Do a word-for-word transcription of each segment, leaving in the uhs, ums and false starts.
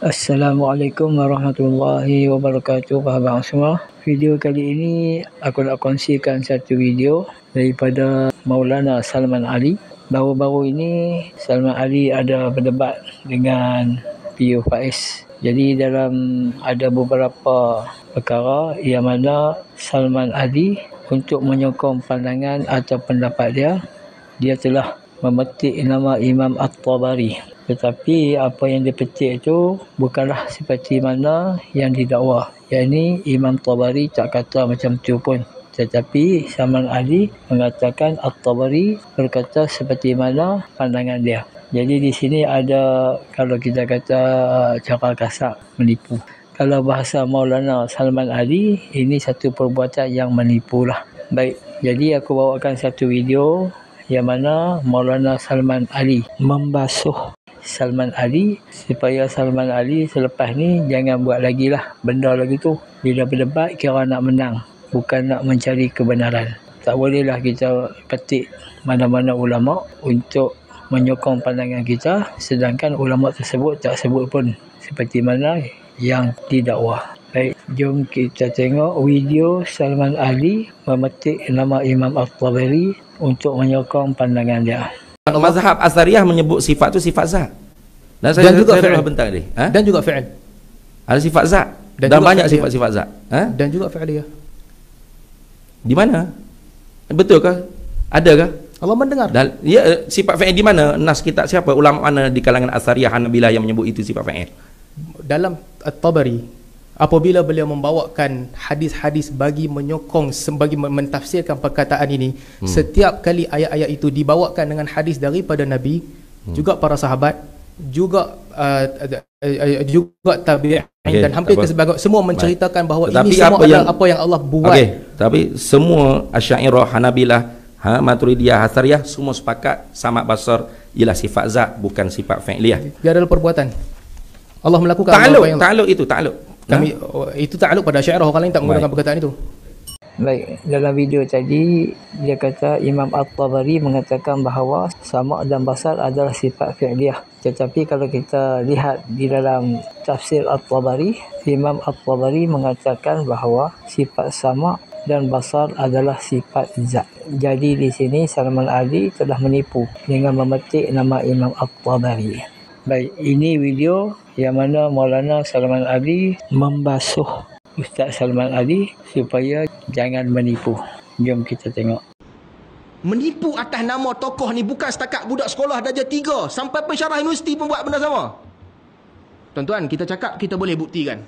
Assalamualaikum warahmatullahi wabarakatuh, sahabat semua. Video kali ini aku nak kongsikan satu video daripada Maulana Salman Ali. Baru-baru ini Salman Ali ada berdebat dengan P U Faiz. Jadi dalam ada beberapa perkara yang mana Salman Ali untuk menyokong pandangan atau pendapat dia, dia telah memetik nama Imam At-Tabari. Tetapi apa yang dipetik itu bukanlah seperti mana yang didakwa. Yang ini Imam Tabari tak kata macam tu pun. Tetapi Salman Ali mengatakan At-Tabari berkata seperti mana pandangan dia. Jadi di sini ada, kalau kita kata cara kasar, menipu. Kalau bahasa Maulana Salman Ali, ini satu perbuatan yang menipu lah. Baik, jadi aku bawakan satu video yang mana Maulana Salman Ali membasuh Salman Ali supaya Salman Ali selepas ni jangan buat lagi lah benda lagi tu. Bila berdebat kira nak menang, bukan nak mencari kebenaran. Tak bolehlah kita petik mana-mana ulama untuk menyokong pandangan kita, sedangkan ulama tersebut tak sebut pun seperti mana yang didakwa. Baik, jom kita tengok video Salman Ali memetik nama Imam At-Tabari untuk menyokong pandangan dia. Mazhab Asariyah menyebut sifat tu sifat zat. Dan saya, dan juga saya fi'il. bentar tadi. Ha? Dan juga fi'il. Ada sifat zat. Dan, dan banyak sifat-sifat zat. Ha? Dan juga fi'liyah. Di mana? Betul ke? Ada ke? Allah mendengar. Dan ya, sifat fi'il di mana? Nas kitab siapa? Ulama mana di kalangan Asariyah Hanabilah yang menyebut itu sifat fi'il? Dalam At-Tabari, apabila beliau membawakan hadis-hadis bagi menyokong, bagi mentafsirkan perkataan ini, hmm. setiap kali ayat-ayat itu dibawakan dengan hadis daripada Nabi, hmm. juga para sahabat, juga uh, uh, juga tabi'in, okay, dan hampir kesebagian semua menceritakan bahawa tetapi ini semua apa yang, apa yang Allah buat. Okay, tapi semua Asy'ariyah, Hanabilah, ha, Maturidiyah, Asariyah semua sepakat Samad Basar ialah sifat zat, bukan sifat fi'liyah. Dia adalah perbuatan. Allah melakukan ta'aluk, apa yang ta'aluk itu ta'aluk. Kami oh, itu ta'aluk pada Asy'ariyah, orang lain tak menggunakan perkataan itu. Baik, dalam video tadi dia kata Imam At-Tabari mengatakan bahawa sama' dan basar adalah sifat fi'liyah. Tetapi kalau kita lihat di dalam tafsir At-Tabari, Imam At-Tabari mengatakan bahawa sifat sama' dan basar adalah sifat zat. Jadi di sini Salman Ali telah menipu dengan memetik nama Imam At-Tabari. Baik, ini video yang mana Maulana Salman Ali membasuh Ustaz Salman Ali supaya jangan menipu. Jom kita tengok. Menipu atas nama tokoh ni bukan setakat budak sekolah darjah tiga, sampai pensyarah universiti pun buat benda sama. Tuan-tuan, kita cakap kita boleh buktikan.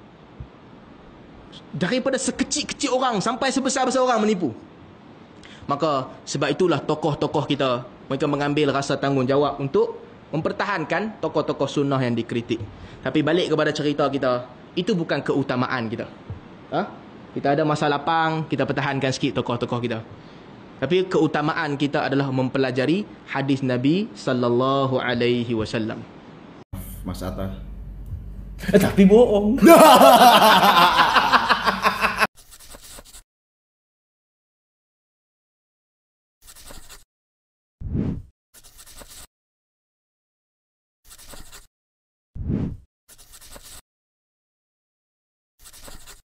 Daripada sekecil-kecil orang sampai sebesar-besar orang menipu. Maka sebab itulah tokoh-tokoh kita, mereka mengambil rasa tanggungjawab untuk mempertahankan tokoh-tokoh sunnah yang dikritik. Tapi balik kepada cerita kita, itu bukan keutamaan kita. Ha? Kita ada masa lapang, kita pertahankan sikit tokoh-tokoh kita. Tapi keutamaan kita adalah mempelajari hadis Nabi sallallahu alaihi wasallam. Mas Atta. Tapi bohong.